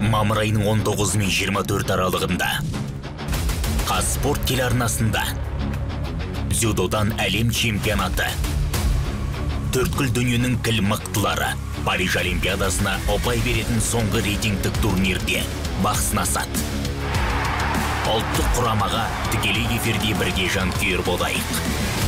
Мамыр айының 19 мен 24 аралығында Қазспорт телеарнасында дзюдодан әлем чемпионаты, төрткүл дүниенің кіл мықтылары Париж Олимпиадасына ұпай беретін соңғы рейтингтік турнирде бақ сынасады. Ұлттық құрамаға тікелей эфирде бірге жанкүйер болайық.